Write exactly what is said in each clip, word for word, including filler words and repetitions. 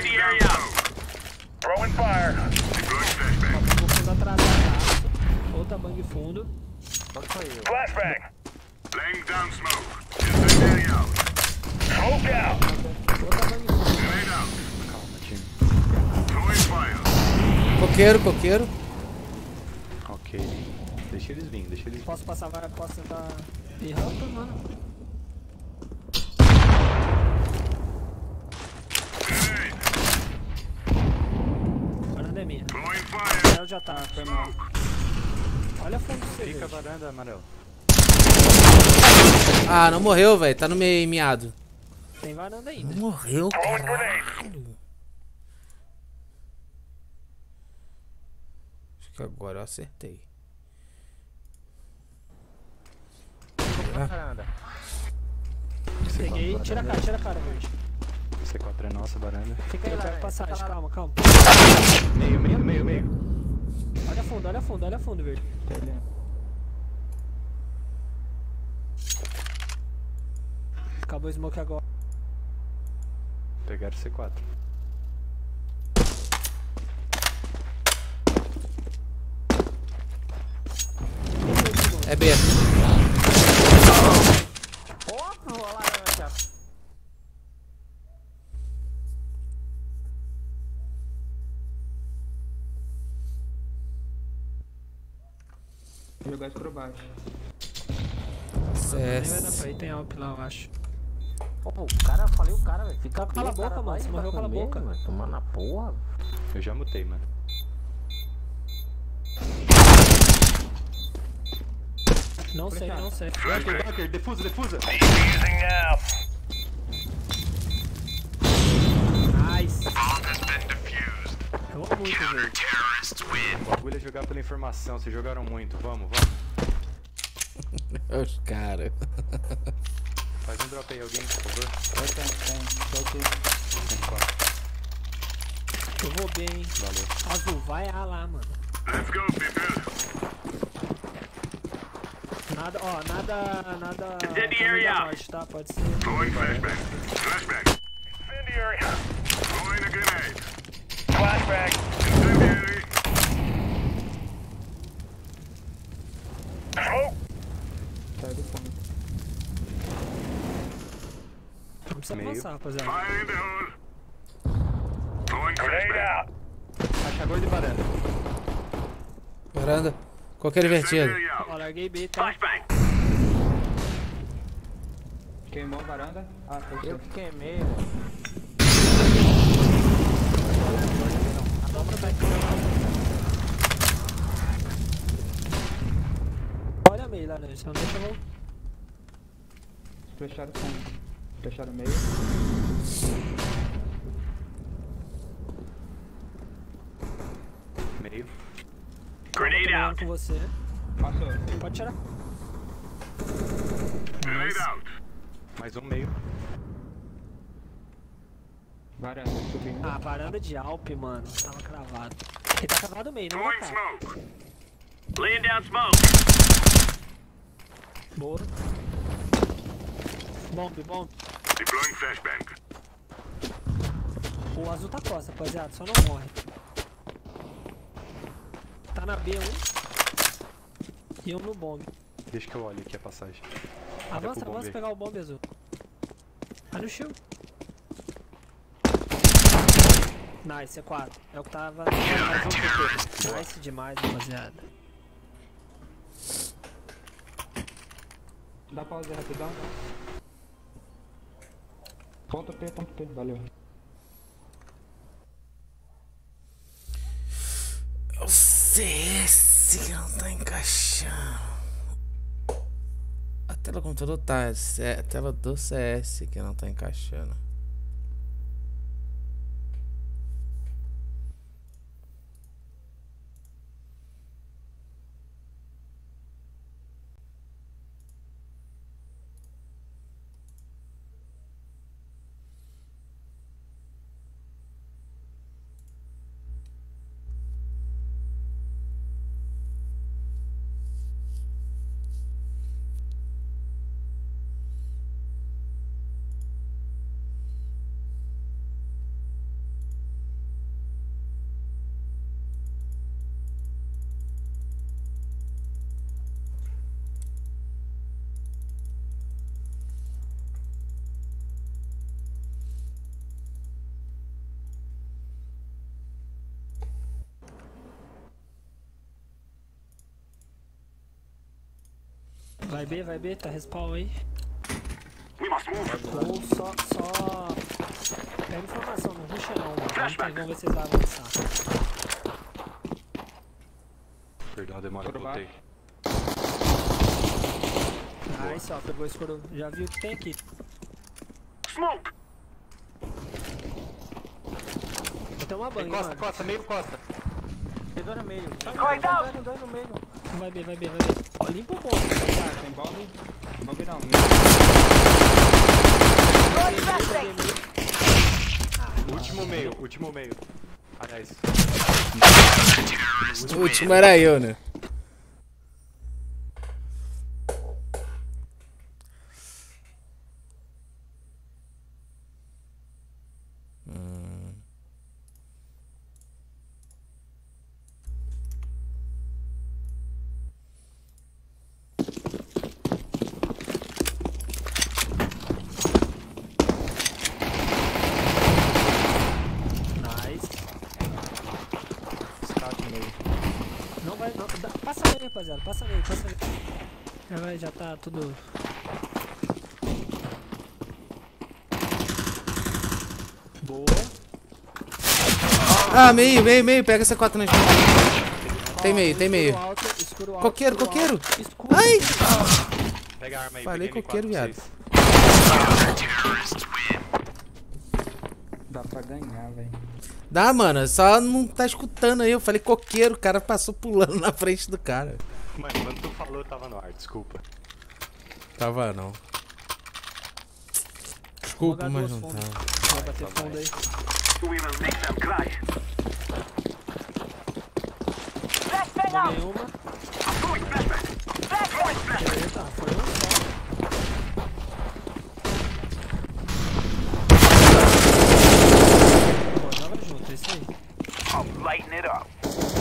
Throwing fire. Vou fundo atrasado. Outra bang fundo. Flashbang. Laying down smoke. Incendiary out. Smoke out. Outra bang fundo. Grenade out. Calma, time. Throwing fire. Coqueiro, coqueiro. Ok. Deixa eles virem, deixa eles virem. Posso passar, vai, posso tentar ir rampa, mano. Grenade. Varanda é minha. Throwing fire. Ela já tá, foi mal. Olha a fundo do C. Fica a varanda, amarelo. Ah, não morreu, velho. Tá no meio miado. Tem varanda ainda. Morreu, Throwing grenade. caralho. Acho que agora eu acertei. Varanda. Peguei, tira a cara, tira a cara, verde. C quatro é nossa, varanda. Fica aí, Eu lá, quero passagem, fica lá. calma, calma. Meio, meio, meio, meio. Olha fundo, olha fundo, olha fundo, verde. Acabou o smoke agora. Pegaram C quatro. É B. Porra, vou lá, né, Thiago? Vou jogar isso pra baixo. Nem vai dar pra C S. ir, tem alp lá, eu acho. Pô, o cara, eu falei o cara, velho. Fica Cala a bem, boca, cara, mano, vai você pra morreu, cala a comer, boca. mano. Tomando na porra. Eu já mutei, mano. Não sei, não sei. Bunker, bunker, defusa, defusa. Defusing now. Nice. Bomb has been defused. Eu amo muito, velho. Terrorists win. O bagulho é jogar pela informação, vocês jogaram muito. Vamos, vamos. Os caras. Faz um drop aí, alguém, por favor. Eu tenho, tenho. Tô aqui. Tem quatro. Eu vou bem. Valeu. Azul, vai A lá, mano. Let's go, people. Nada, ó, nada, nada. Incendiary caminho da out. norte, tá? Pode ser. Throwing flashbang. Flashbang. Incendiary. Throwing a grenade. Flashbang. Incendiary. Smoke. Sai do fundo. Não precisa Meio. avançar, rapaziada. Fire in the hole. Throwing grenade out. Caixa gorda e varanda. Varanda. Coqueiro invertido. Incendiary out. Ó, larguei B, tá? Flashbang. Queimou a varanda? Ah, foi Eu você. que queimei, velho. A dobra tá aqui. Olha meio lá, né? Só não deixa eu. Flecharam o fundo. Flecharam o meio. Meio. Grenade Tô out. com você. Passou. Pode tirar. Grenade out. Mais um meio. Varanda, subindo. Ah, varanda de Alp, mano. Tava cravado. Ele tá cravado meio, não Throwing tá. smoke. Laying down smoke. Boa. Bomb, bomb. Deploying flashbang. O azul tá costa, rapaziada. Só não morre. Tá na B um. E um no bomb. Deixa que eu olhe aqui a passagem. Avança, pro bomb avança aí. pegar o bomb azul. Vai no shield. Nice, C quatro. É o que tava. Nice demais, rapaziada. Dá pausa rapidão. Ponto P, ponto P. Valeu. É o C S que não tá encaixando. A tela do computador tá. É a tela do C S que não tá encaixando. Vai B, vai B, tá respawn aí. We must move. Ou só, só... Pega informação, não ruxa não, mano. Vamos, vamos ver se eles vão avançar. Perdão a demora, eu Por voltei. Nice, ó, pegou esse coro. Já viu o que tem aqui. Smoke. Vou ter uma banha, Costa, mano. costa, meio costa. Tem dois no meio. Going down. Dois, dois no meio. Vai B, vai B, vai B. Ó, limpa o ponto. Tá, tem bomb. Bomb não. Último meio, último meio. Aliás. O último era eu, né? Hum. Nice. Escape meio. Não vai, não. Dá, passa meio, rapaziada. Passa meio, passa meio. Já vai, já tá tudo. Boa. Ah, meio, meio, meio. Pega essa quatro na gente. Tem meio, tem meio. Escuro alto, escuro alto, Coqueiro, escuro coqueiro. alto, escuro. Ai! Pega a arma aí. Falei peguei coqueiro, M quatro viado. pra Dá pra ganhar, velho. Dá, mano. Só não tá escutando aí. Eu falei coqueiro. O cara passou pulando na frente do cara. vocês. Mano, quando tu falou, eu tava no ar, desculpa. Tava não. Desculpa, Vou mas jogar não duas tava. fundas. Vai bater fundo aí. We will make them cry. Joguei uma. I'm going flashback. Throwing flashback. Eita, foi um só. Pô, joga junto, é isso aí. I'm lighting it up.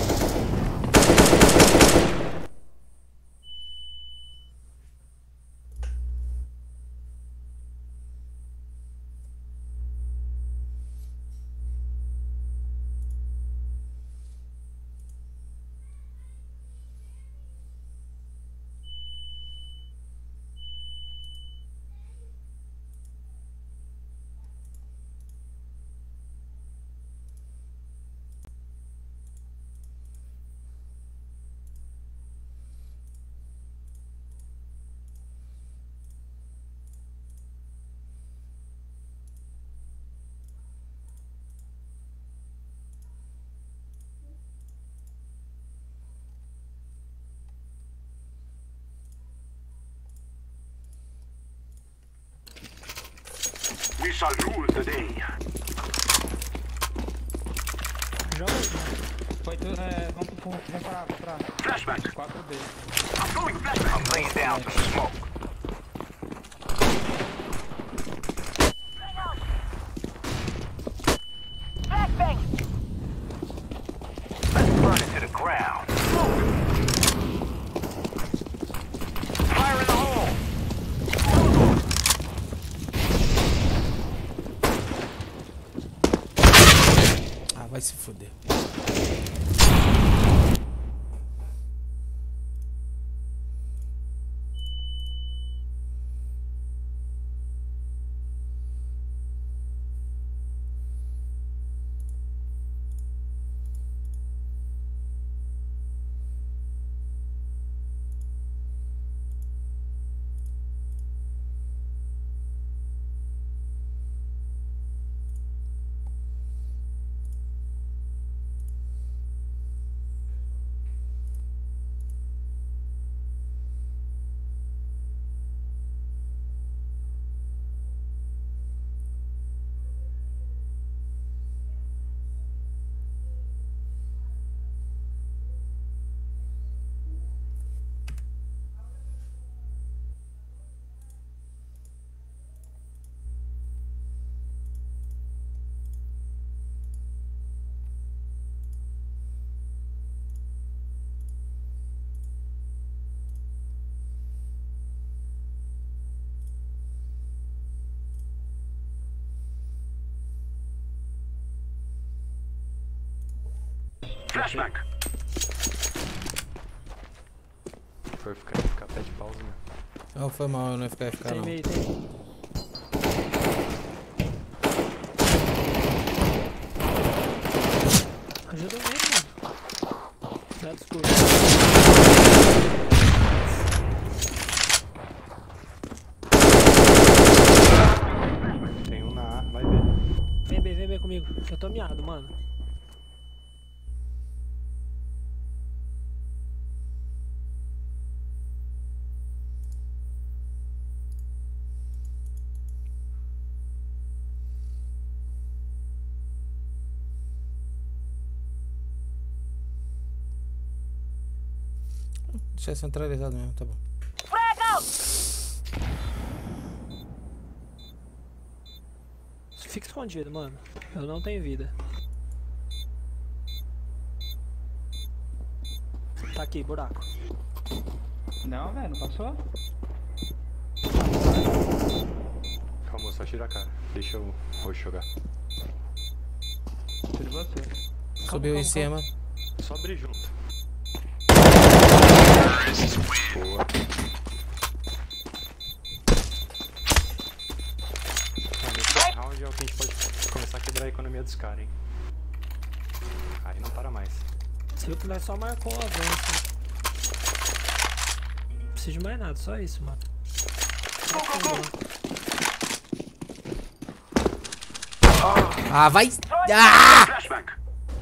We shall rule the day. Joga aí. Foi tudo, é, vamos, vamos, vamos parar, vamos parar. Flashback. quatro B. I'm going flashback. I'm laying down some smoke. Let's burn it to the ground. Fire in the hole. Ah, vai se fuder. Flashback. Foi ficar, ficar pé de pausa, né? Não, foi mal, eu não ia ficar, ia ficar Tem não. meio, tem. Ajuda o meio, mano. Dá desculpa. Tem um na A, vai ver. Vem B, vem B comigo. Eu tô miado, mano. Deixa centralizado mesmo, tá bom. Fica escondido, mano. Eu não tenho vida. Tá aqui, buraco. Não, velho, não passou? Calma, só tira a cara. Deixa o roxo jogar. Tiro você. Subiu em cima. Só abrir junto. Boa. Ah, nesse round é o que a gente pode começar a quebrar a economia dos caras, hein? Aí não para mais. Você viu que nós só marcou o avanço. Não preciso de mais nada, só isso, mano. Ah, vai! Ah! Flashback.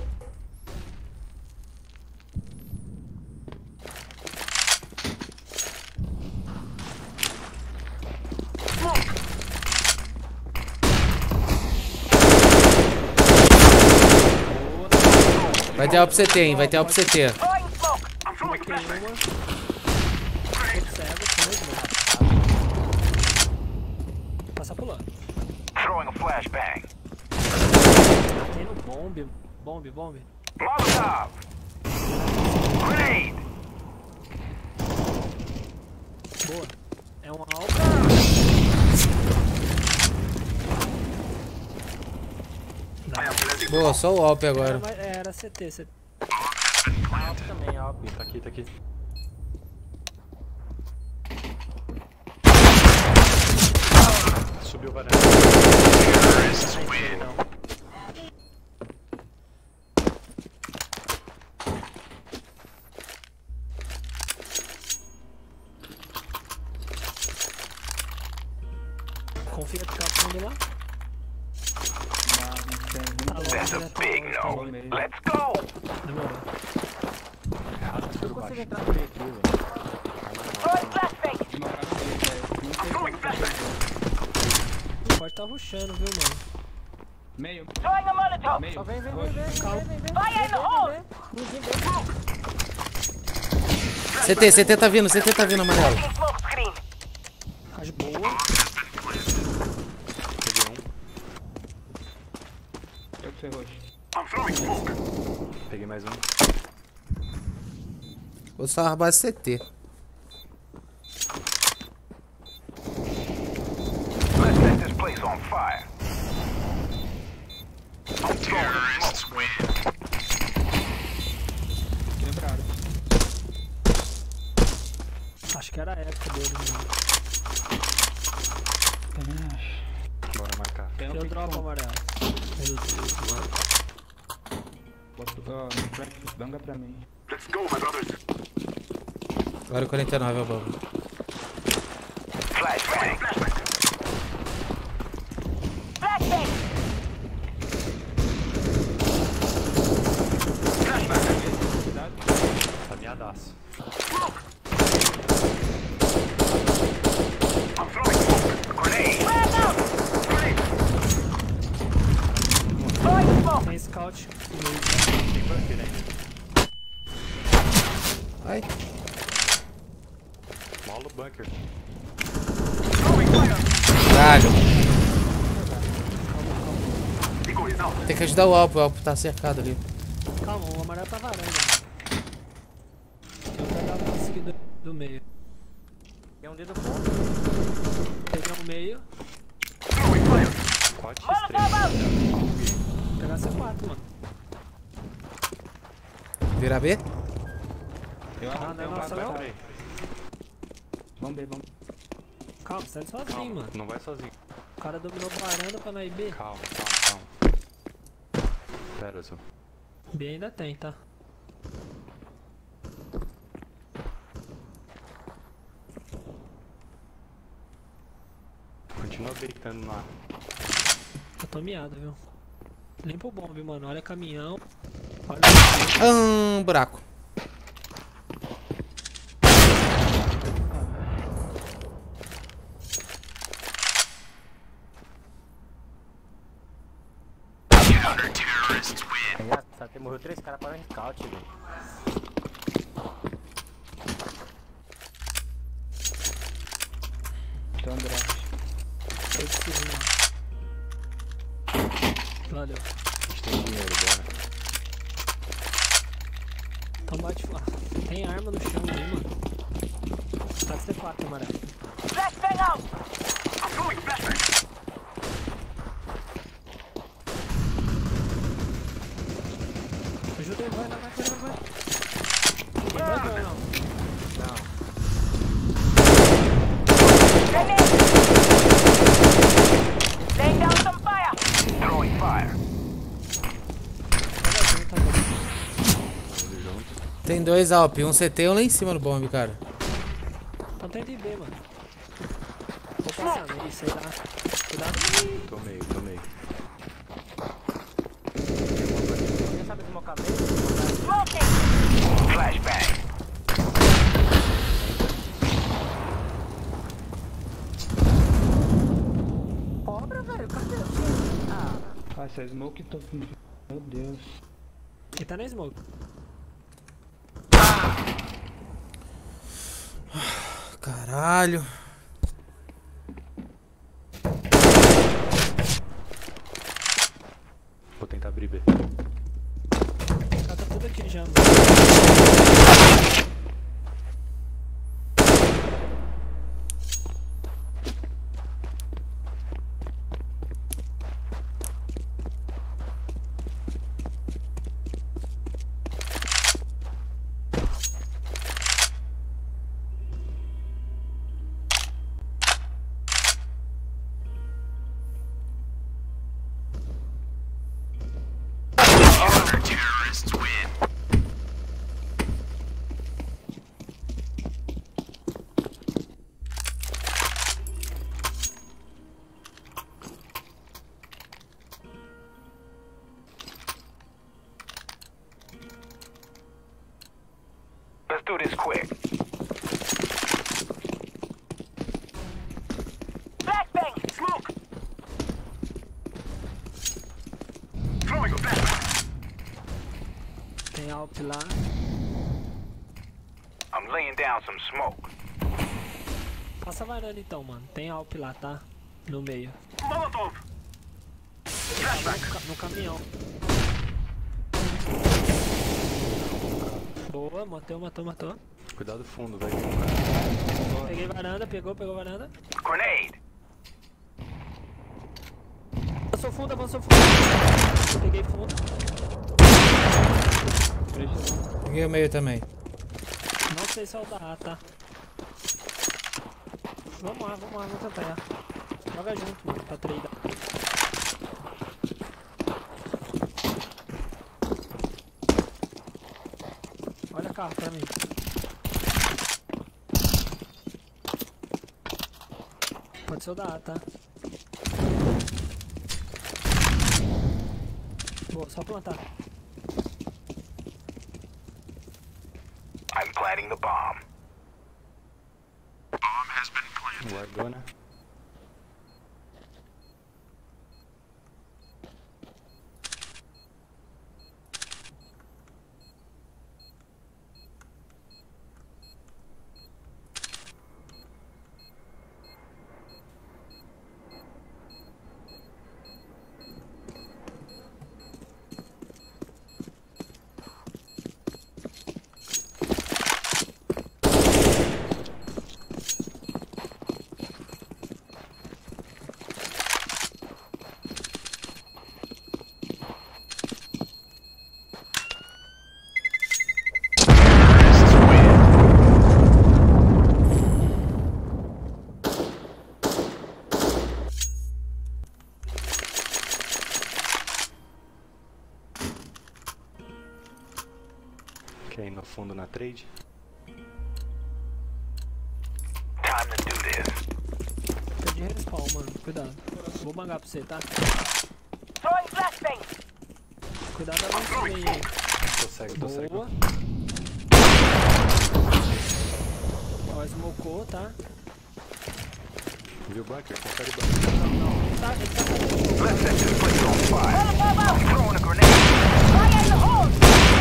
Vai ter algo pra você ter, hein? Vai ter algo pra você ter. I'm throwing Tem flashback. uma. Observa, tem dois blocos. Vou passar pulando. Throwing a flashbang. Tem no bombe, bombe, bombe. Molotov. Grenade. Boa. É um alvo. Boa, só o Alp Era, agora. mais- é, era C T, C T. Também, ó. Ih, tá aqui, tá aqui. Subiu varanda. Não. Confia que tá fundo lá. Não, não tem. Tá longe, That's a né? Tá big longe, tá no. longe. Let's go. Demorou. Eu consigo entrar no meio aqui, velho. Throwing flashbang. Desmarcaram o meio, velho. Não sei Throwing como tá flashbang. Pode tá rushando, viu, mano? Meio, Throwing a Molotov. meio. Só vem, vem, vem, Roxo. vem, vem, Calma. vem, vem. Fire in the hole. Ninguém vem. C T, C T tá vindo, C T tá vindo, amarelo. Taking smoke screen. Acho boa. Peguei um. Eu que sei, Roxo. I'm throwing smoke. Peguei mais um. Vou salvar a base C T. Let's set this place on fire. I'm throwing smoke. Quebrado. Acho que era a época dele, mano. Também acho. Bora marcar. Tem um Eu pique dropo bom. amarelo. Meu Deus, mano. Bota- ó, no practice, danga pra mim. Let's go, my brothers. Agora o quarenta e nove é o bagulho. Flashbang. Flashbang. Flashbang. Cuidado. Tá miadaço. I'm throwing smoke. Grenade. Flag out. Grenade. Throwing smoke. Tem scout. Tem bunker ainda. Ai. Mola o bunker. Throwing fire. Caralho. Eagle is out. Tem que ajudar o Alp, o Alp tá cercado ali. Calma, o amarelo tá varanda, mano. Eu vou pegar o conseguir do, do meio. Tem um dedo bom. Pegar o meio. Throwing fire. Pode Molotov out. Pegar C quatro, mano. Virar B? Eu Ah, não é eu nossa, bato não? atrás. Vamos ver, vamos. Calma, sai sozinho, Calma, mano. não vai sozinho. O cara dominou varanda pra nós B. Calma, calma, calma. Pera, só. B ainda tem, tá? Continua beitando lá. Eu tô miado, viu? Limpa o bombe, mano. Olha caminhão. Olha Ah, buraco. Engraçado, morreu três caras para o scout, velho. Então, draft. oito segundos. Valeu. A gente tem dinheiro, bora. Então bate lá. Tem arma no chão aí, mano. Tá com C quatro, amarelo. Flashbang out! I'm going flashbang! Ajuda aí, vai, vai, vai, vai, vai. Ninguém vai, vai, não. Laying down some fire! Throwing fire. Pega junto, tá bom. Vamos junto. Tem dois Alp, um C T e um lá em cima no bombe, cara. Então tenta ir B, mano. Vou passar nele, sei lá. Cuidado. Tomei, tomei. Quem sabe desmocar mesmo? Smoking! Flashbang. Cobra, velho, cadê? Ah, Ah, essa smoke tô. Meu Deus. Ele tá na smoke. Caralho. Vou tentar abrir B. O cara tá tudo aqui já, mano. Let's do this quick. Flashbang! Smoke! Throwing a flashbang. Tem Alp lá. I'm laying down some smoke. Passa a varanda então, mano. Tem Alp lá, tá? No meio. Molotov! Flashbang! No, ca no caminhão. Boa, matou, matou, matou. Cuidado fundo, velho. Peguei varanda, pegou, pegou varanda. Grenade! Avançou fundo, avançou fundo. Peguei fundo. Peguei o meio também. Não sei se é o da A, tá? Vamos lá, vamos lá, vamos tentar. Joga junto, mano, pra treinar. Olha o carro pra mim. Pode ser o da A, tá? Boa, só plantar. I'm planting the bomb. Guardou, né? Quer ir no fundo na trade? Time to do this. Perdi respawn, mano. Cuidado. Vou bangar pra você, tá? Throwing flashbang. Cuidado da lança aí, hein. Tô cego, tô cego. Boa. Ó, smocou, tá? Viu o bunker? Confere o bunker. Tá, ele tá Let's set this place on fire. I'm throwing a grenade. Fire in the hole.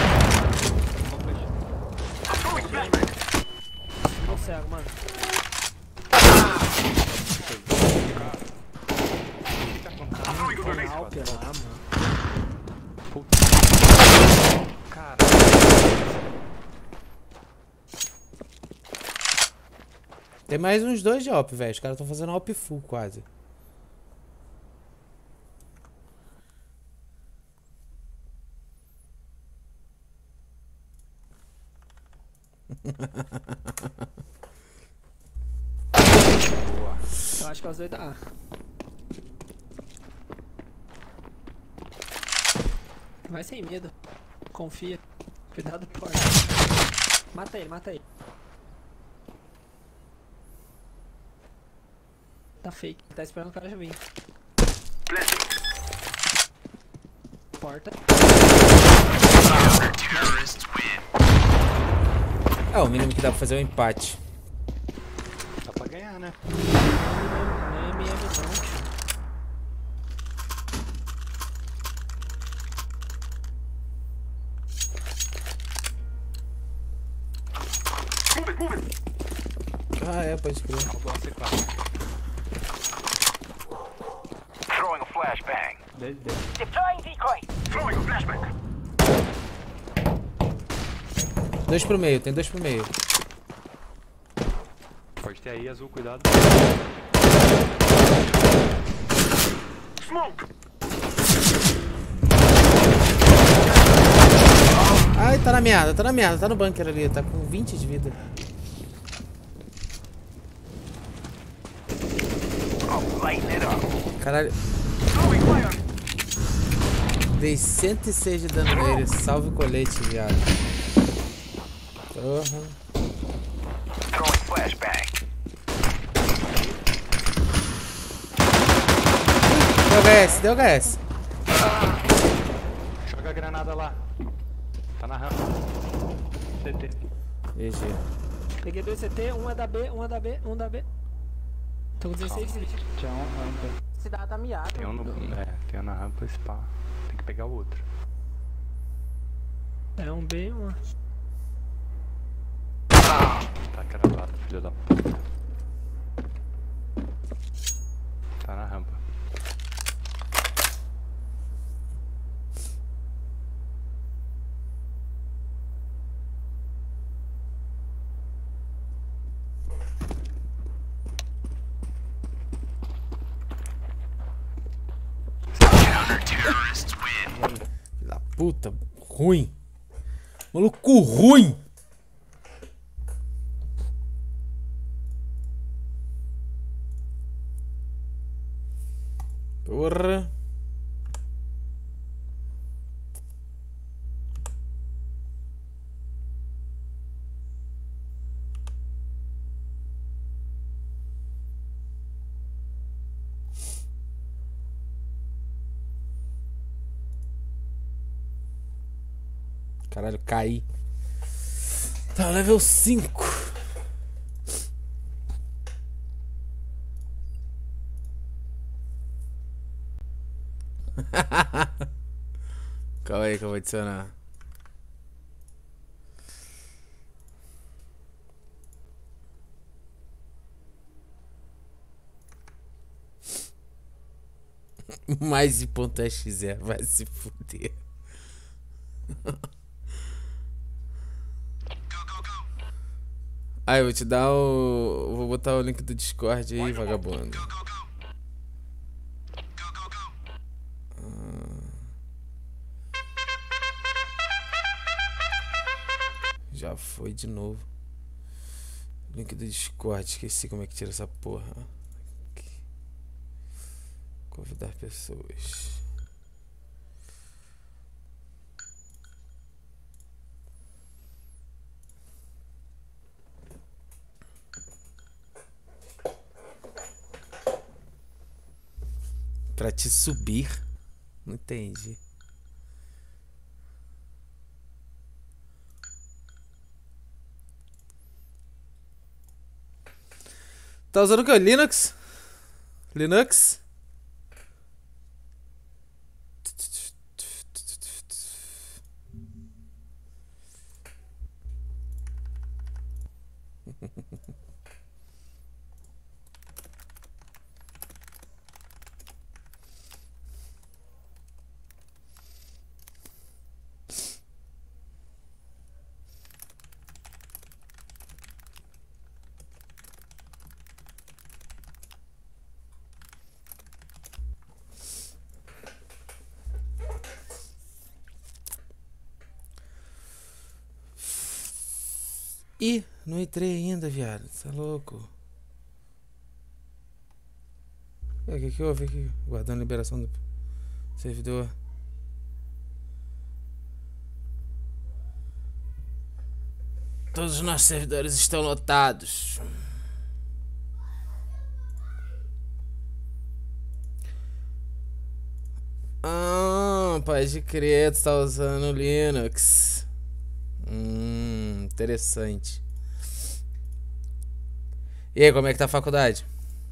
Throwing flashbang. Tô cego, mano. Foi na Alper lá, mano. Cara. Tem mais uns dois de op, velho. Os caras estão fazendo op full quase. Eu acho que é os dois da A. Vai sem medo. Confia. Cuidado do porta. Mata ele, mata ele. Tá fake. Tá esperando o cara já vir. Porta. É o mínimo que dá pra fazer é um empate. Dá pra ganhar, né? Não é M M não, tio. Ah, é, pode crer. Roubou a C quatro. Throwing a flashbang. dez, dez. Deploying decoy. Throwing a flashbang. Dois pro meio, tem dois pro meio. Pode ter aí, azul, cuidado. Smoke. Ai, tá na merda, tá na merda, tá no bunker ali, tá com vinte de vida. Oh, lighten it up. Caralho, Throwing fire. dei cento e seis de dano nele, salve o colete, viado. Porra. Throwing flashbang. Deu H S, deu H S. Joga a granada lá. Tá na rampa. C T. G G. Peguei dois C T, um é da B, um é da B, um da B. Tô com dezesseis de vida. Tinha um rampa. Cidade tá miada. Tem um no. É, tem um na rampa, esse pá. Tem que pegar o outro. É um B e um A. Tá cravado, filho da puta. Tá na rampa. Filho da puta, ruim. Maluco ruim. Porra. Caralho, caí. Tá, level cinco. Calma aí que eu vou adicionar. Mais ponto X é, vai se fuder. Aí, eu vou te dar o... Vou botar o link do Discord aí, vagabundo. Já foi de novo. Link do Discord, esqueci como é que tira essa porra. Aqui. Convidar pessoas. Pra te subir? Não entendi. Tá usando o que? Linux? Linux? Ih, não entrei ainda, viado. Você é louco. O que que houve aqui? Guardando a liberação do servidor. Todos os nossos servidores estão lotados. Ah, pode crer, tu tá usando o Linux. Hum, interessante. E aí, como é que tá a faculdade?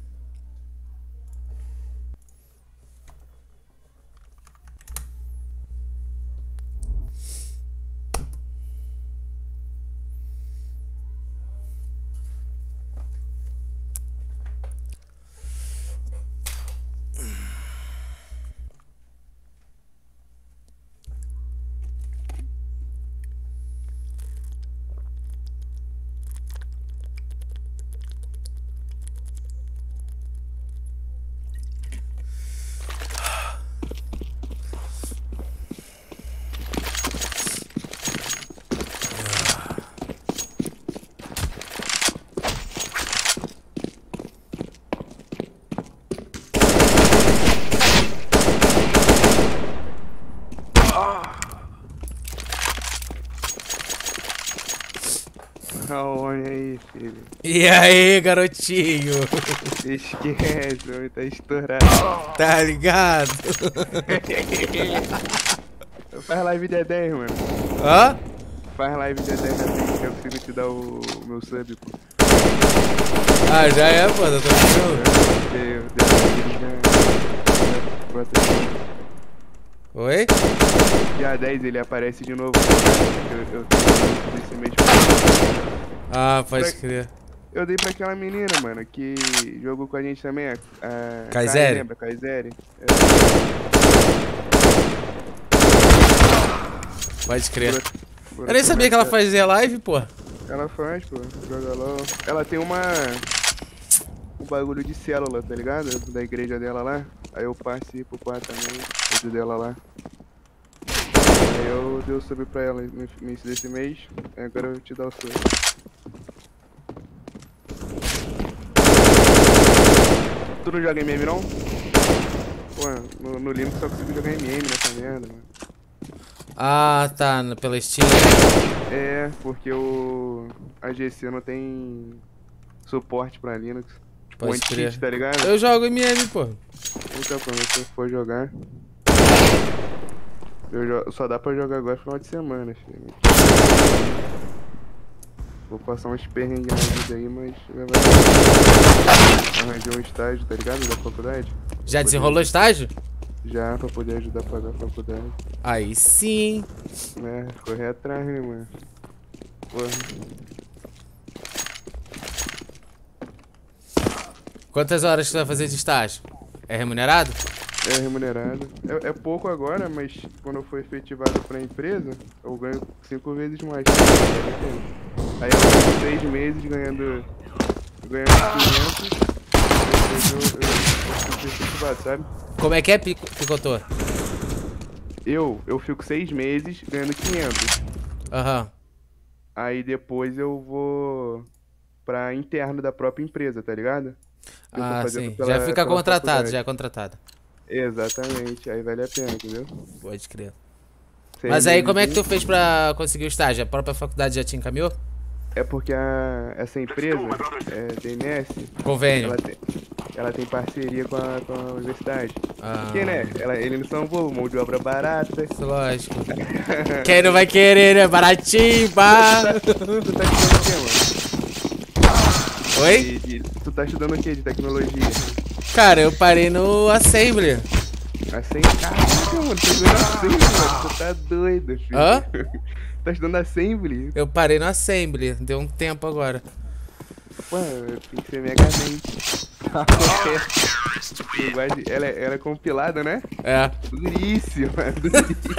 Olha aí, filho. E aí, garotinho? Esquece, o homem tá estourado. Tá ligado? Faz live de dez, mano. Hã? Faz live de dez assim que eu consigo te dar o, o meu sub, pô. Ah, já é, pô, tá tranquilo. Deu, deu, já. Bota assim. Oi? Dia dez ele aparece de novo. Eu, eu tenho esse mês. Ah, pode Pra- crer. Eu dei pra aquela menina, mano, que jogou com a gente também, a... a Kaizeri? Kai, lembra? Kaizeri? É, Pode crer. bora Eu nem sabia que ela conversar. fazia live, pô. Ela faz, pô, joga LOL. Ela tem uma... um bagulho de célula, tá ligado? Da igreja dela lá. Aí eu participo, pá, também, do dela lá. Aí eu dei o sub pra ela no início desse mês. Aí agora eu vou te dar o sub. Tu não joga M M não? Pô, no, no Linux só consigo jogar M M nessa merda, mano. Ah, tá, no- pela Steam. É, porque o... a G C não tem suporte pra Linux. Tipo, Pode anti-cheat, crer. tá ligado? Eu jogo M M, pô. Então, quando você for jogar... Eu jo- só dá pra jogar agora no final de semana, filho. Vou passar uns perrengues na vida aí, mas... já vai- Arranjei um estágio, tá ligado? Da faculdade. Já desenrolou estágio? Já, pra poder ajudar a pagar a faculdade. Aí sim. Né? Correr atrás, né, mano? Porra. Quantas horas você vai fazer de estágio? É remunerado? É remunerado. É, é pouco agora, mas quando eu for efetivado pra empresa, eu ganho cinco vezes mais. Aí eu fico seis meses ganhando, ganhando quinhentos, depois eu, eu, eu fico efetivado, sabe? Como é que é, Pico- Picotô? Eu, eu fico seis meses ganhando quinhentos. Aham. Aí depois eu vou pra interno da própria empresa, tá ligado? Eu tô Ah, fazendo sim. pela- Já fica pela contratado, faculdade. já é contratado. Exatamente, aí vale a pena, entendeu? Pode crer. Seis Mas aí, meses como é que de- tu fez pra conseguir o estágio? A própria faculdade já te encaminhou? É porque a, essa empresa, é, D N S, Convênio. ela tem, ela tem parceria com a, com a universidade. Ah, Porque, né? Ela, eles não são bom, mão de obra barata. isso, lógico. Quem não vai querer, né? Baratinho, pá. Tu tá estudando o quê, mano? Oi? De- de- tu tá estudando o quê de tecnologia? Cara, eu parei no Assembly. Assim, caraca, mano, tu tá estudando Assembly, mano. Tu tá doido, filho. Hã? Tá estudando Assembly? Eu parei no Assembly, deu um tempo agora. Pô, tem que ser mega mente. Eu gosto de- ela, é- ela é compilada, né? É, Duríssima, duríssima.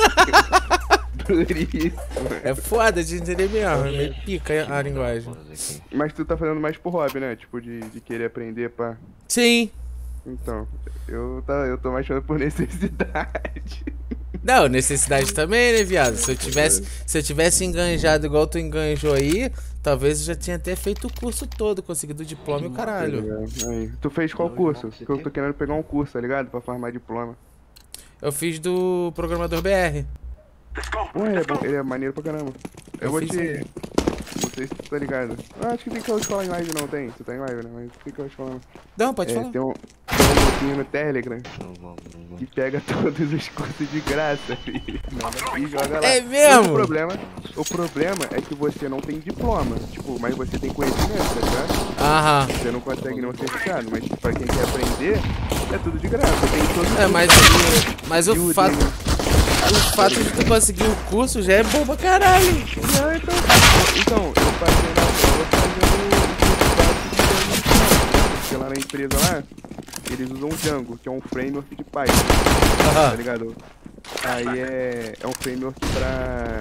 Duríssima. é foda de entender mesmo, é meio pica a linguagem. Mas tu tá fazendo mais por hobby, né? Tipo, de, de querer aprender, pá. Sim. Então, eu, tá, eu tô mais falando por necessidade. Não, necessidade também, né, viado? Se eu tivesse, se eu tivesse enganjado igual tu enganjou aí, talvez eu já tinha até feito o curso todo, conseguido o diploma e o caralho. Aí, tu fez qual curso? Porque eu tô querendo pegar um curso, tá ligado? Pra formar diploma. Eu fiz do programador B R. Pô, ele é, bom, ele é maneiro pra caramba. Eu, Eu vou fiz te... ele. Não sei se tu tá ligado. Ah, acho que tem que eu escola em live, não tem? Tu tá em live, né? Mas tem que eu escola. Não, pode É, falar. tem um, tem um grupinho no Telegram que pega todos os cursos de graça, filho. E joga lá. É Mas mesmo? O problema, o problema é que você não tem diploma, tipo, mas você tem conhecimento, tá ligado? Aham. Você não consegue nenhum certificado, mas pra quem quer aprender, é tudo de graça. Tem todos É, os mas, cursos. mas o Udemy. fato, o fato de tu conseguir o curso já é bom pra caralho. Não, então, então, eu passei na prova fazendo o curso básico de Django. Porque lá na empresa lá, eles usam Django, que é um framework de Python, tá Aham. ligado? Aí é, é um framework pra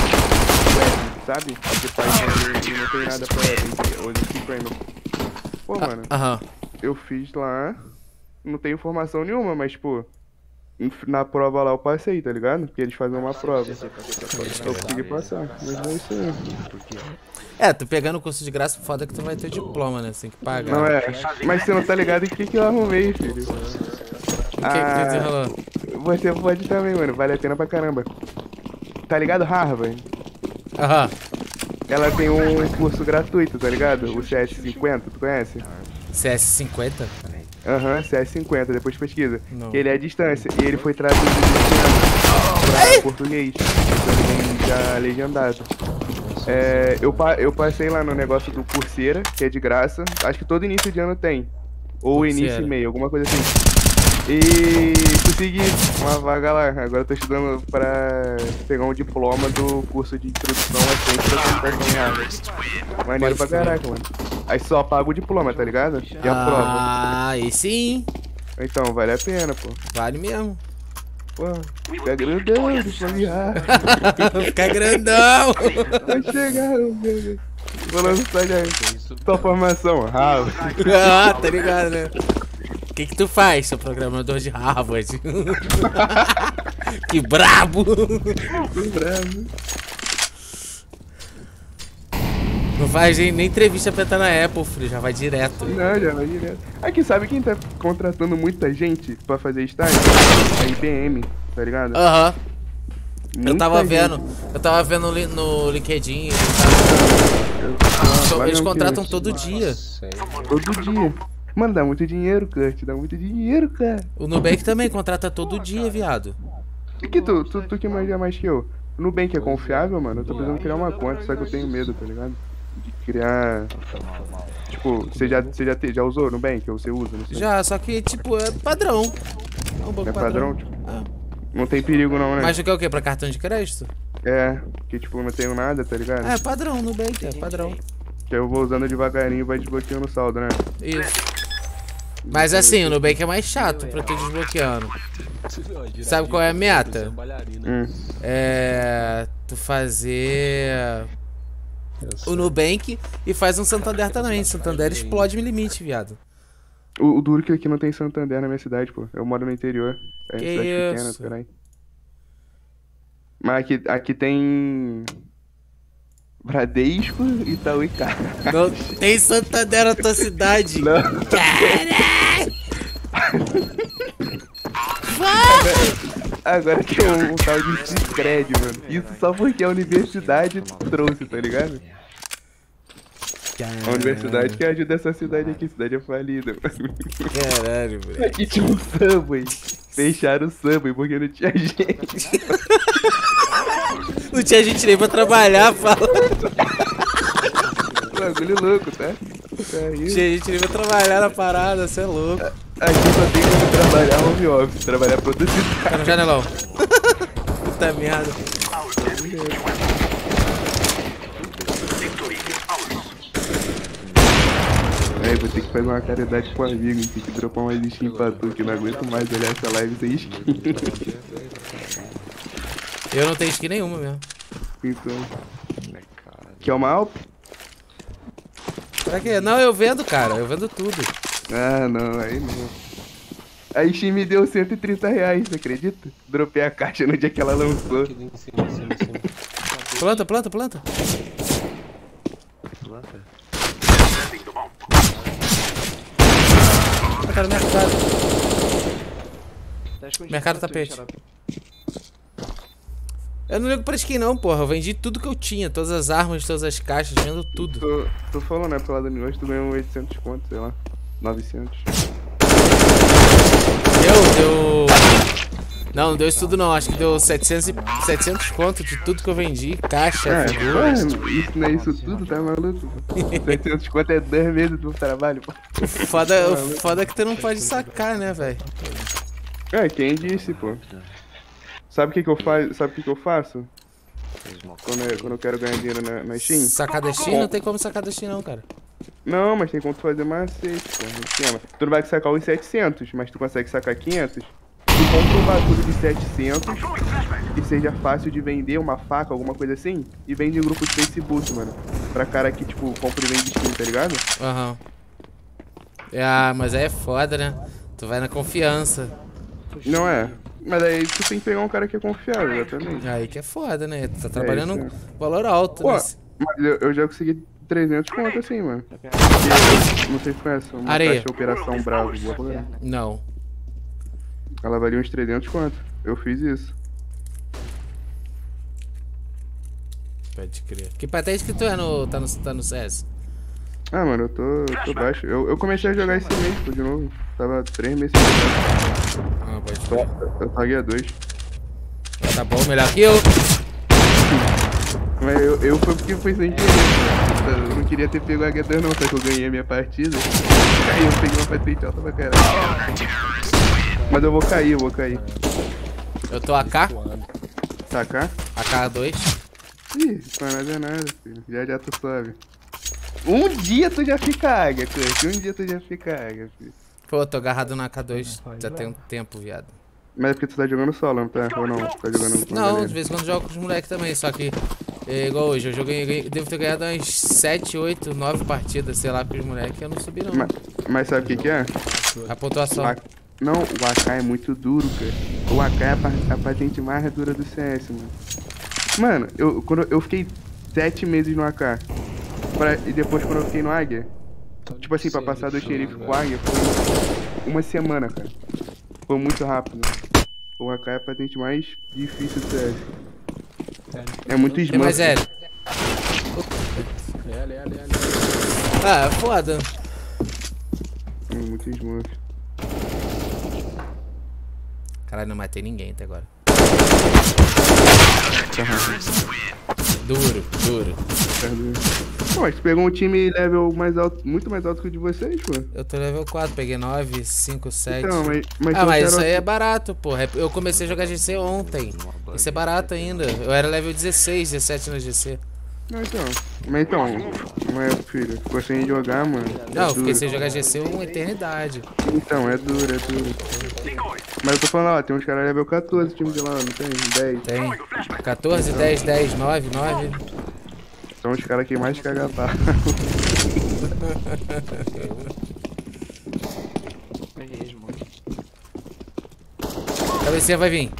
web, sabe? Porque Python ele não tem nada pra web, ou esse framework. Pô, mano, Aham. eu fiz lá, não tenho informação nenhuma, mas, tipo, na prova lá eu passei, tá ligado? Porque eles fazem uma prova. Eu consegui passar, mas é isso aí. É, tu pegando o curso de graça, foda que tu vai ter diploma, né? Você tem que pagar. Não é, mas você não tá ligado em que que eu arrumei, filho. O que que Ah, desenrolou? você pode também, mano, vale a pena pra caramba. Tá ligado, Harvard? Aham. Ela tem um curso gratuito, tá ligado? O C S cinquenta, tu conhece? C S cinquenta? Aham, C S cinquenta, depois pesquisa. Não. Que ele é à distância e ele foi traduzido esse ano pra português. Também já legendado. É, eu, pa- eu passei lá no negócio do Coursera, que é de graça. Acho que todo início de ano tem. Ou Coursera. início e meio, alguma coisa assim. E consegui uma vaga lá. Agora eu tô estudando pra pegar um diploma do curso de introdução à ciência da computação em Harvard. Maneiro pra caraca, mano. Aí só paga o diploma, tá ligado? E a prova. Ah, aí sim. Então, vale a pena, pô. Vale mesmo. Pô, fica grandão, diploma de Harvard. Fica grandão. Vai chegar, meu Deus. Vou lançar já. Tua formação, Harvard. Ah, tá ligado, né? O que que tu faz, seu programador de Harvard? Que brabo! Bravo. Não faz nem, nem entrevista pra entrar na Apple, filho, já vai direto. Não, já vai direto. Aqui, sabe quem tá contratando muita gente pra fazer estágio? A I B M, tá ligado? Aham. Eu Muita tava gente. vendo, eu tava vendo no li- no LinkedIn, eles, Ah, eles valeu, contratam Kurt. todo dia. Todo dia. Mano, dá muito dinheiro, Kurt. Dá muito dinheiro, cara. O Nubank também contrata todo dia, viado. O que tu, tu, tu que manja mais que eu? O Nubank é confiável, mano? Eu tô precisando criar uma conta, só que eu tenho medo, tá ligado? De criar... Tipo, você já, você já, te, já usou o Nubank? Ou você usa? Não sei. Já, só que, tipo, é padrão. É um banco É padrão? Tipo, Ah. não tem perigo não, né? Mas tu quer o quê? Pra cartão de crédito? É, que tipo, não tenho nada, tá ligado? É, padrão, Nubank, é padrão. Que eu vou usando devagarinho e vai desbloqueando o saldo, né? Isso. Mas assim, o Nubank é mais chato pra tu desbloqueando. Sabe qual é a meta? Hum. É... Tu fazer... o Nubank e faz um Santander também. Santander explode no limite, viado. O, o duro que aqui não tem Santander na minha cidade, pô. Eu moro no interior. É Que cidade pequena, isso? caralho. Mas aqui, aqui tem... Bradesco, Itaú e Caixa. Não tem Santander na tua cidade. Não. Caralho! Agora tem um, um tal de Cicred, mano. Isso só porque a universidade trouxe, tá ligado? A universidade que ajuda essa cidade aqui, cidade é falida. Caralho, moleque. Aqui tinha um Subway. Fecharam o Subway porque não tinha gente. Não tinha gente nem pra trabalhar, fala. Bagulho louco, tá? Tá Não aí. tinha gente nem pra trabalhar na parada, cê é louco. Aqui só tem como trabalhar home office, trabalhar pra outra cidade. Tá no janelão. Puta merda. Aí, vou ter que fazer uma caridade com um amigo, tem que dropar uma skin pra tu, que não aguento mais olhar essa live sem skin. Eu não tenho skin nenhuma mesmo. Então. Que é uma Alp? Pra quê? Não, eu vendo, cara. Eu vendo tudo. Ah, não, aí não. A Steam me deu cento e trinta reais, você acredita? Dropei a caixa no dia que ela lançou. Aqui em cima, em cima, em cima. Planta, planta, planta. Planta. Ah, cara, mercado. Tá escondido Mercado na tua, tapete. xarope. Eu não ligo pra skin não, porra. Eu vendi tudo que eu tinha. Todas as armas, todas as caixas, vendo tudo. Tô, tô falando, né, pela Dani hoje, tu ganhou oitocentos conto, sei lá. novecentos. Deu, deu... Não, não deu isso tudo não. Acho que deu setecentos, e... setecentos conto de tudo que eu vendi. Caixa, É, figura. mano, isso não é isso tudo, tá maluco? setecentos conto é dois meses do trabalho, pô. O foda, o foda é que tu não pode sacar, né, velho? É, quem disse, pô. Sabe o que que eu faço? Sabe o que que eu faço? Quando eu, quando eu quero ganhar dinheiro na, na Steam? Sacar da Steam? Não tem como sacar da Steam não, cara. Não, mas tem como tu fazer macete, pô, no esquema. Tu não vai sacar os setecentos, mas tu consegue sacar quinhentos. Tu compra um bagulho de setecentos, que seja fácil de vender, uma faca, alguma coisa assim, e vende em grupo de Facebook, mano. Pra cara que, tipo, compra e vende Steam, tá ligado? Aham. Ah, mas aí é foda, né? Tu vai na confiança. Não é? Mas aí tu tem que pegar um cara que é confiável, exatamente. Aí que é foda, né? Tu tá trabalhando isso, um é. valor alto, Pô, né? mas eu, eu já consegui trezentos conto assim, mano. Porque, não sei se conhece, uma Areia. caixa Operação Bravo. boa pra caralho. Não. Ela valia uns trezentos conto. Eu fiz isso. Pode crer. Que patente que tu é no... tá no, tá no C S? Ah, mano, eu tô, tô baixo. Eu, eu comecei a jogar esse mês, pô, de novo. Tava três meses sem jogar. Ah, pode crer. Eu paguei a dois. Tá bom, melhor que eu. Mas eu, eu foi porque foi sem querer. Eu não queria ter pego a H dois não, só que eu ganhei a minha partida. Aí eu peguei uma patente alta pra caralho. Mas eu vou cair, eu vou cair. Eu tô A K. Sacar? A K dois. Ih, pra nada é nada, filho. Já já tu sobe. Um dia tu já fica águia, Kurt. Um dia tu já fica águia, filho. Pô, eu tô agarrado na A K dois. Já tem um tempo, viado. Mas é porque tu tá jogando solo, não tá? Ou não? Tu tá jogando com a Não, galera? de vez em quando eu jogo com os moleques também, só que é igual hoje, eu joguei, ganhei- devo ter ganhado umas sete, oito, nove partidas, sei lá, com os moleques, eu não subi não. Mas, mas sabe o que que é? A pontuação. O A- Não, o A K é muito duro, cara. O A K é a, pa- a patente mais dura do C S, mano. Mano, eu, quando eu fiquei sete meses no A K, pra, e depois quando eu fiquei no Águia, tipo assim, pra passar do xerife pro Águia, foi uma semana, cara. Foi muito rápido. O A K é a patente mais difícil do C S. É muito Tem smurf. mais L. L, L, L. Ah, é foda. É muito smurf. Caralho, não matei ninguém até agora. Duro, duro. Pô, mas tu pegou um time level mais alto, muito mais alto que o de vocês, pô. Eu tô level quatro, peguei nove, cinco, sete. Então, mas, mas Ah, tu mas era- isso aí é barato, porra. Eu comecei a jogar G C ontem. Isso é barato ainda. Eu era level dezesseis, dezessete no G C. Não, então. Mas então, mas filho, ficou sem jogar, mano. É Não, eu fiquei duro. sem jogar G C uma eternidade. Então, é duro, é duro. Mas eu tô falando, ó, tem uns caras level quatorze, time de lá, não tem? dez. Tem quatorze, dez, dez, nove, nove. São os caras que mais cagam pau. Mesmo. Cabecinha vai vir.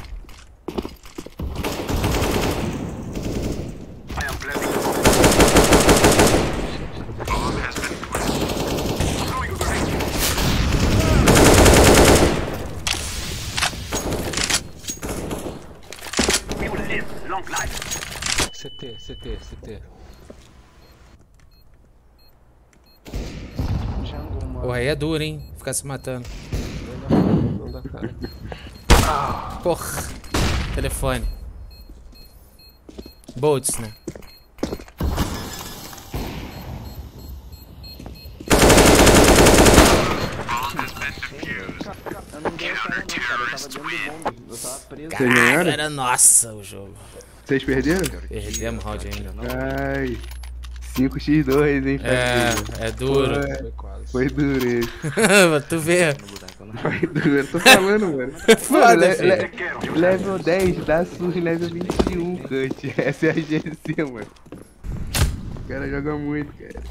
C T, C T, C T. Porra, aí é duro, hein? Ficar se matando. Não dá cara. Porra. Telefone. Bolts, né? Eu não dei o cara não, cara. Eu tava dentro do bombe. Eu tava preso. Vocês ganharam? Era nossa o jogo. Vocês perderam? Perdemos round ainda. Ai. cinco a dois, hein, É, é duro. Foi quase. Foi duro esse. Tu vê. Foi duro. Tô falando, mano. Foda, Mano, le- filho. le- level dez, dá surge level vinte e um, cut. Essa é a G C, mano. O cara joga muito, cara.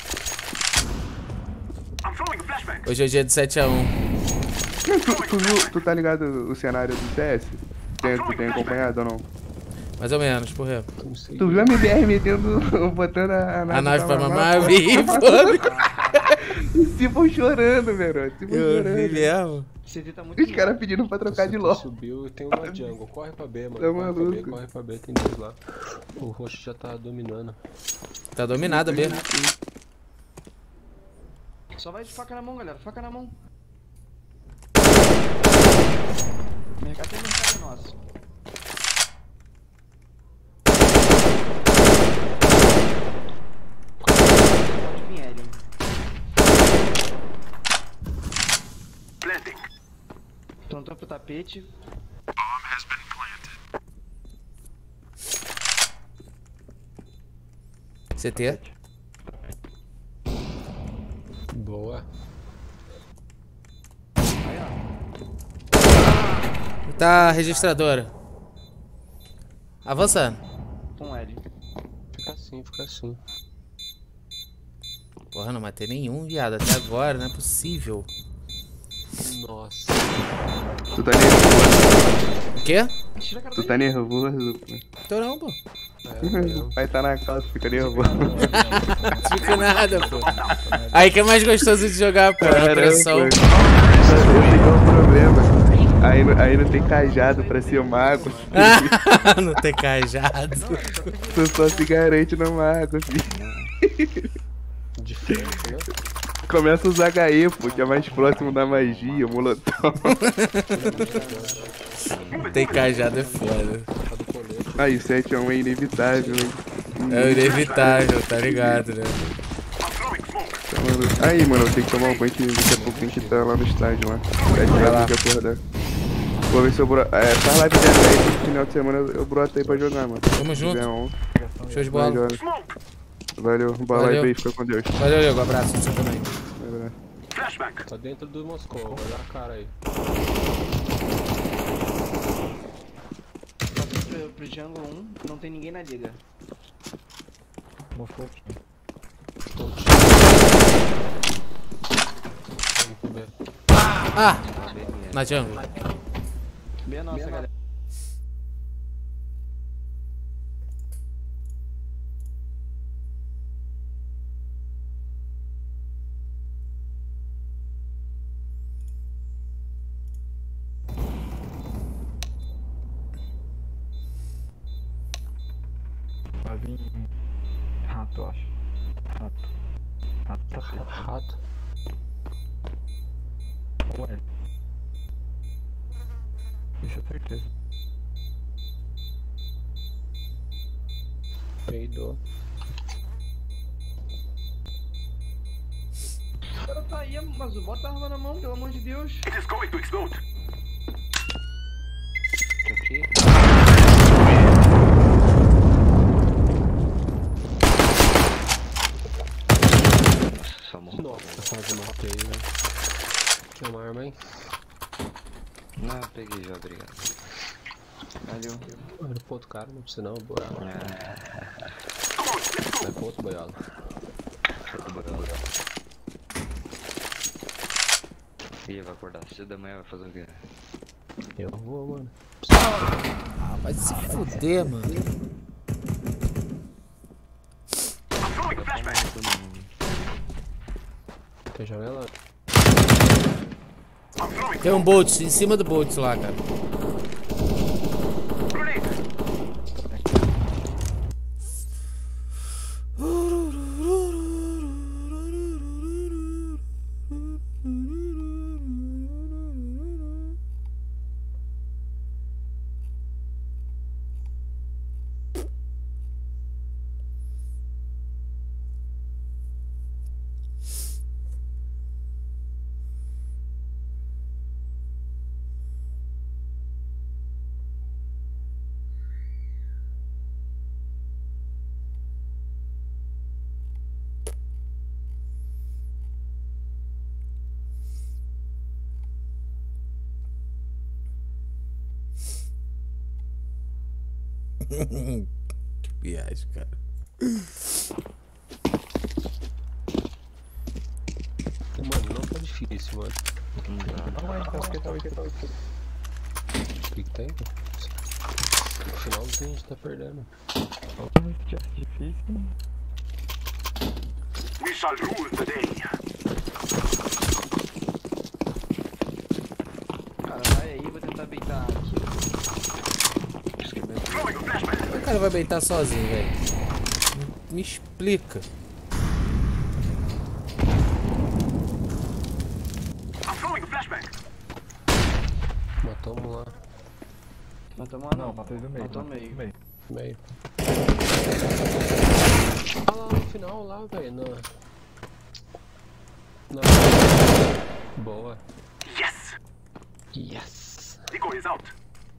Hoje é o dia de sete a um. Tu, tu, viu, tu tá ligado o cenário do C S? Tem, tu tem acompanhado ou não? Mais ou menos, porra. Não sei. Tu viu a M B R metendo, botando a, a nave, A nave pra mamar, eu pô? vi, pô. E se vão chorando, velho. Se vão Eu vi chorando. mesmo. C T tá muito Os caras pedindo pra trocar de Você LOL. Subiu e tem um na jungle. Corre pra B, mano. Tá corre pra B, maluco. corre pra B, tem dois lá. O roxo já tá dominando. Tá dominada mesmo. Só vai de faca na mão, galera. Faca na mão. Mercado tem mercado nosso. Pode vir, Hélio. Pronto pro tapete. C T. Boa. Tá registradora. Avançando. Com Hélio. Fica assim, fica assim. Porra, não matei nenhum, viado. Até agora, não é possível. Nossa. Tu tá nervoso. O quê? Tira a cara Tu tá nervoso, pô. Tô não, pô. É, Vai tá na calça, fica nervoso. Não fico nada, pô. Aí que é mais gostoso de jogar, pô. A pressão. Caramba, pô. Eu sei qual é o problema. Aí, não- aí não tem cajado pra ser mago. Não tem cajado. Tu só se garante no mago, filho. diferente, né? Começa a usar H E, pô, que é mais próximo da magia, o molotov. Tem cajado, é foda. Aí, sete a um é inevitável, hein? É o inevitável, tá ligado, né? Tá maluco. Aí, mano, eu tenho que tomar um banho que daqui a pouco tem que estar lá no estádio lá. Sete Vai lá. horas tem que acordar. Vou ver se eu broto. É, faz live de dez no final de semana eu broto aí pra jogar, mano. Tamo junto. Se tiver um, Show de vai, bola. joga. Valeu, boa Valeu. live aí, fica com Deus. Valeu, Diego. Abraço, você também. Vai, vai. Tá dentro do Moscou, olha a cara aí. Pro, pro Jungle um, não tem ninguém na liga. Moscou. Vamos ver. Ah! Na jungle. Bem a nossa, galera. Vai vir rato, eu acho. Rato. Rato tá feio. Rato. Ué. Deixa eu ter certeza. Peidou. O cara tá aí, mas bota a arma na mão, pelo amor de Deus. Nossa, quase matei, velho. Tem uma arma, hein? Não, peguei já, obrigado. Valeu. Olha pro outro cara, não precisa não, boiado. Vai pro outro boiado. Ih, vai acordar cedo da manhã, vai fazer o quê? Eu vou, mano. Ah, vai se fuder, mano. Tem janela? Tem um Bolt em cima do Bolt lá, cara. Que viagem, cara. Mano, não tá difícil, mano. Não dá. Não, mas tá ok, tá ok, tá ok. O que que tem? No final a gente tá perdendo. Se tivesse difícil. We shall rule the day. Cara, vai aí, vou tentar beitar aqui. Throwing a flashbang. O cara vai beitar sozinho, velho. Me explica. I'm throwing a flashbang. Matamos lá. Matamos lá Não, não. matei do meio. Matou matei meio. do meio. Meio. Ah lá no final lá, velho. Não. Não. Boa. Yes. Yes. Decoy is out.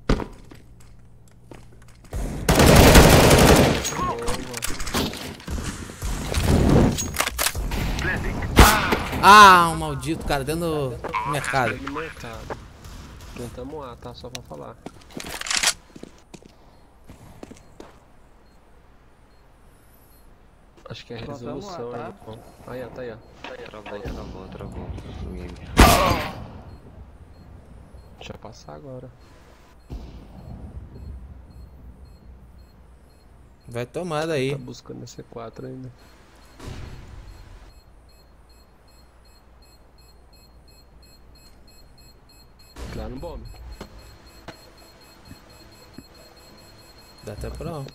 Boa. Blending. Ah, um maldito, cara, dentro do mercado. No mercado. Tentamos lá, tá? Só pra falar. Acho que é a Tentamos resolução lá, tá? aí, pô. Aí, ó, tá aí, ó. Travou, travou, travou. O game. Deixa eu passar agora. Vai tomar daí. Tá buscando esse C quatro ainda. Lá no bombe. Dá até pra lá.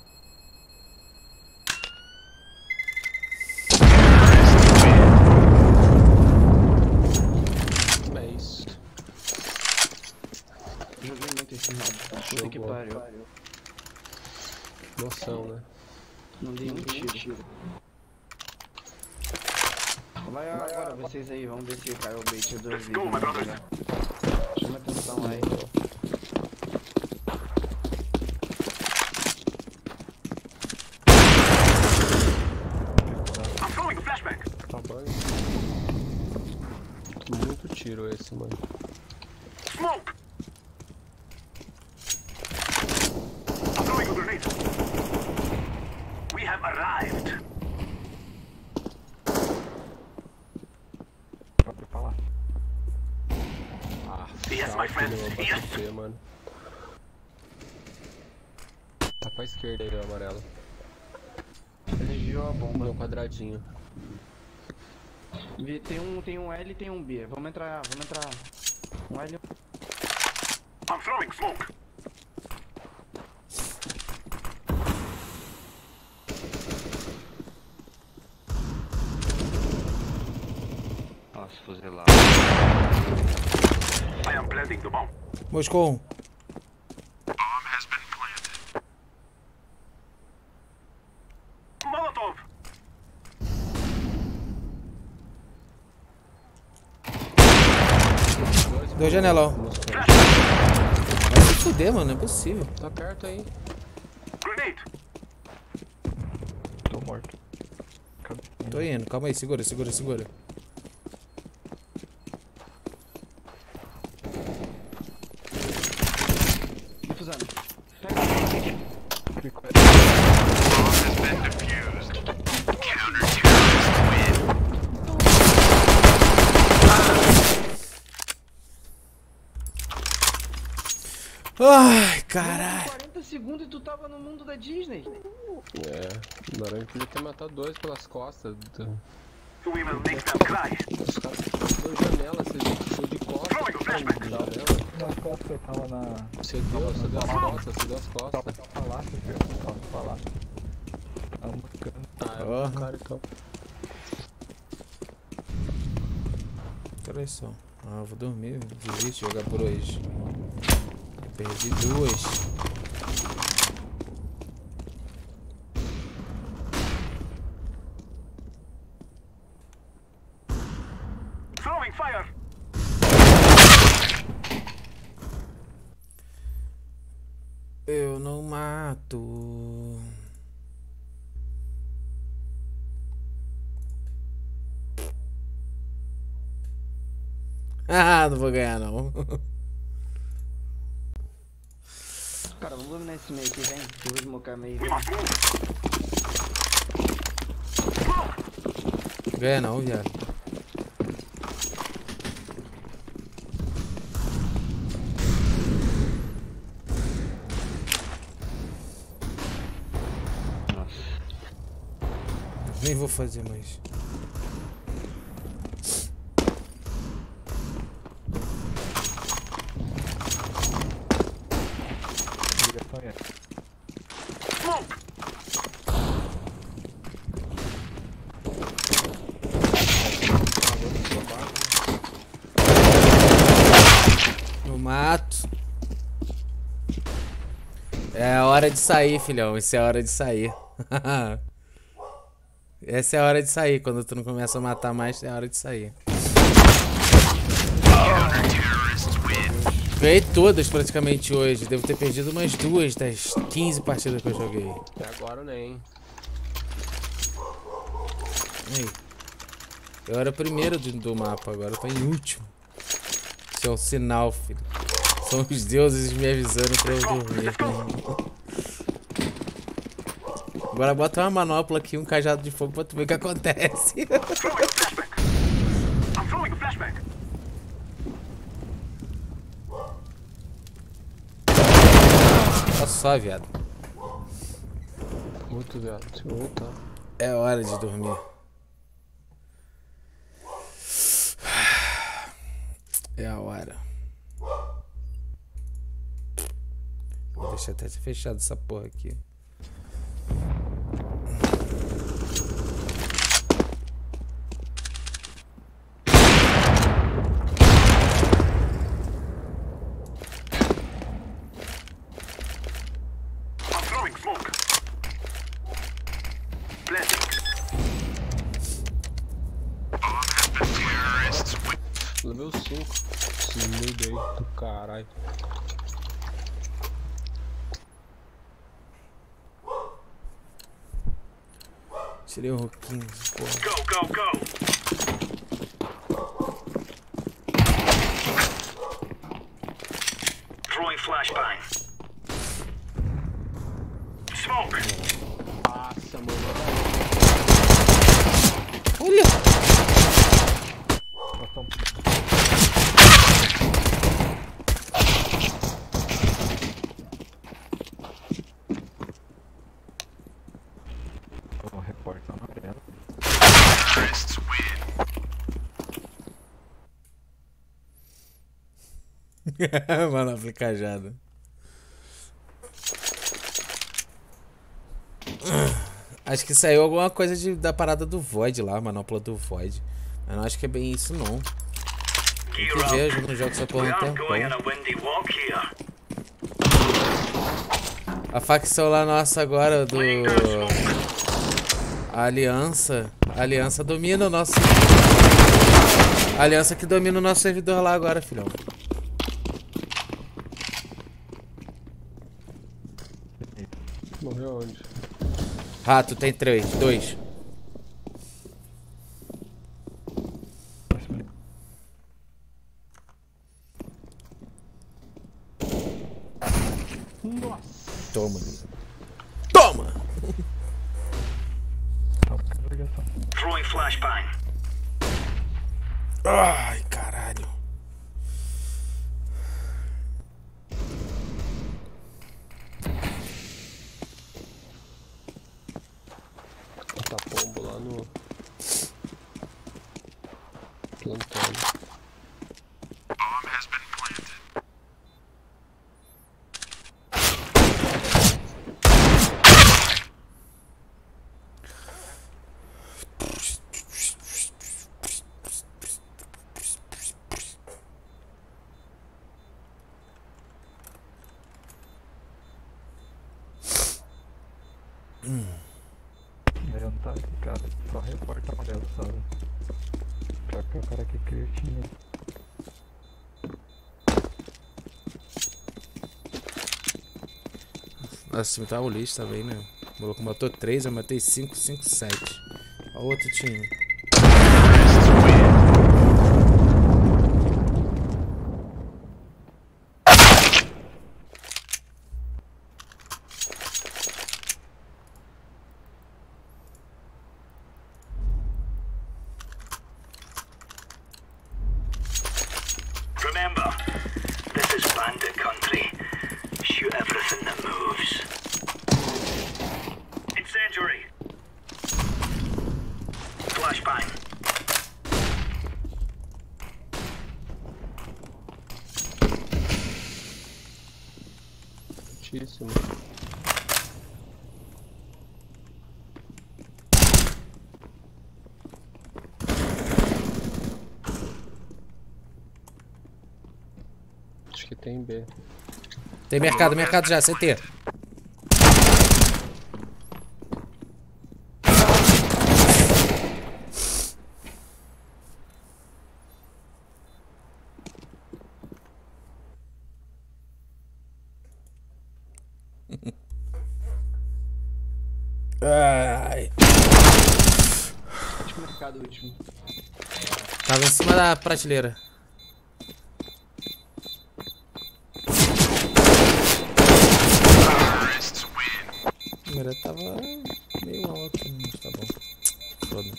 É isso. Joguei muito esse round. Puta que Jogou. pariu. Noção, né? Não dei um tiro. Vai agora vocês aí, vamos ver se caiu o bait duas Let's vezes. go, my brothers. Chama atenção aí. I'm throwing a flashbang. Tá bom. Muito tiro esse, mano. Smoke. I'm throwing a grenade. We have arrived. Pode falar. Ah, Yes, my friend. meu Yes. P, mano. Tá pra esquerda aí, o amarelo. Ele viu a bomba. No quadradinho. Vi- Tem um, tem um L e tem um B. Vamos entrar, vamos entrar. Um L. I'm throwing smoke. Nossa, fuzilado. I am planting the bomb. Moscou. Molotov. Deu janelão. Vai se fuder, mano, não é possível. Tá perto aí. Grenade. Tô morto. Cadê? Tô indo, calma aí, segura, segura, segura. Difusando. Pega. Ficou. Ai, caralho. quarenta segundos e tu tava no mundo da Disney. É, o Naranjo podia ter matado dois pelas costas. Do- We will make them cry. Os caras deu janela, você deu de costas. Throwing a flashbang. De janela. Nas costas eu tava na. Você deu, você deu as costas, você deu as Tava costas. no palácio, filho. Tava no palácio. Tava buscando. Ah, é Aham. o cara então. Olha só. Ah, vou dormir, desisto de jogar por hoje. Perdi duas. Throwing fire. Eu não mato. Ah, não vou ganhar não. Cara, vamos dominar esse meio aqui, vem. Eu vou smocar meio. Ganha não, viado. Nem vou fazer mais. No mato. É a hora de sair, filhão. Isso é a hora de sair. Essa é a hora de sair. Quando tu não começa a matar mais, é a hora de sair. Ganhei todas praticamente hoje. Devo ter perdido umas duas das quinze partidas que eu joguei. Até agora nem. Aí. Eu era o primeiro do, do mapa, agora eu tô em último. Isso é um sinal, filho. São os deuses me avisando pra eu dormir. Agora bota uma manopla aqui, um cajado de fogo pra tu ver o que acontece. Olha só, viado. Muito viado, se eu voltar. É hora de dormir. É a hora. Vou deixar até ser fechado essa porra aqui. Levei o cinco. Esse noob aí do caralho. Tirei o roquinho, porra. Go, go, go! Throwing flashbang. Smoke! Nossa, mano. Olha! Vou reportar amarelo. Mano, aplicajado. Acho que saiu alguma coisa de, da parada do Void lá, a manopla do Void. Mas não acho que é bem isso, não. Tem que ver, eu não jogo essa porra no tempão. A facção lá nossa agora, do... A Aliança. A Aliança domina o nosso... A Aliança que domina o nosso servidor lá agora, filhão. Morreu onde? Rato, tem três, dois. Toma. Toma! Throwing flashbang. Ai, caralho. Tá pombo lá no plantão. Amarelo tá ligado, só reporta amarelo, sabe? Pior que o cara que cria tinha. Nossa, esse time tá o lixo também, né? O maluco matou três, eu matei cinco, cinco, sete. Olha o outro time. cima. Acho que tem B. Tem mercado, mercado já, C T. Ai. Último mercado, último. Tava em cima da prateleira. A câmera tava meio alta, mas tá bom. Foda.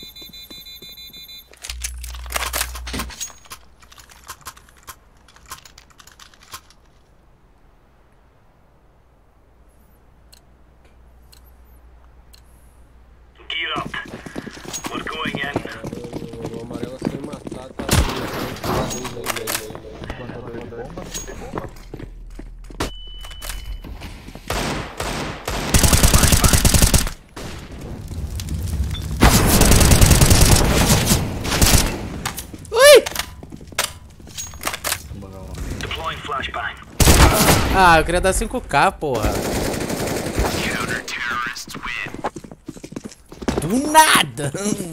Gear up. We're going in. O amarelo sem matar tá. Plantador de bomba. Deploying flashbang. Ah, eu queria dar cinco K, porra. Counter-terrorists win. Do nada!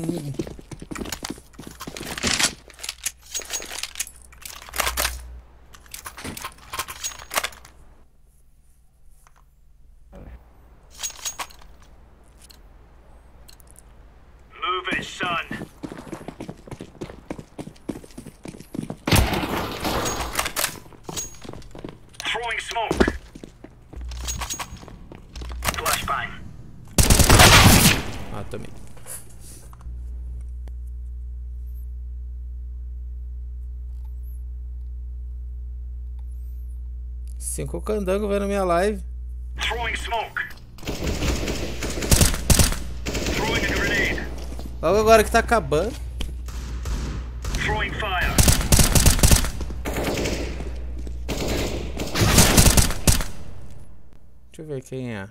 Move it, son. Throwing smoke. Flashbang. Ah, tomei. Cinco candango vendo minha live. Throwing smoke. Throwing a grenade. Logo agora que tá acabando. Throwing fire. Deixa eu ver quem é.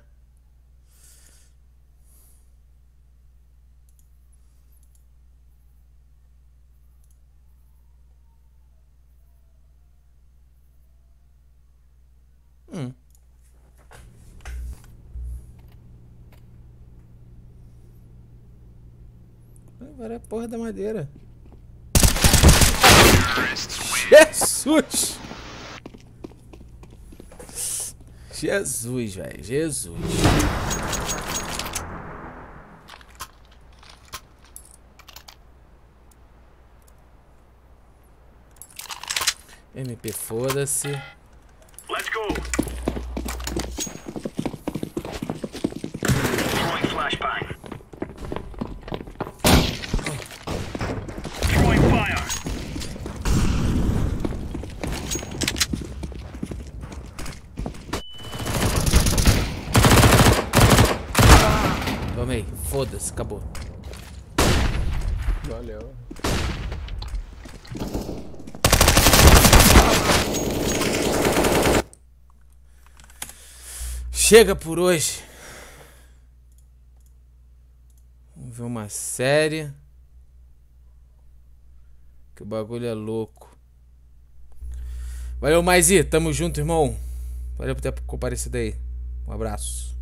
Hum. Agora é a porra da madeira. Jesus! Jesus, velho. Jesus. M P, foda-se. Let's go. Throwing flashbang. Throwing fire. Tomei. Foda-se, acabou. Valeu. Chega por hoje. Vamos ver uma série. Que o bagulho é louco. Valeu, Maizi. Tamo junto, irmão. Valeu por ter comparecido aí. Um abraço.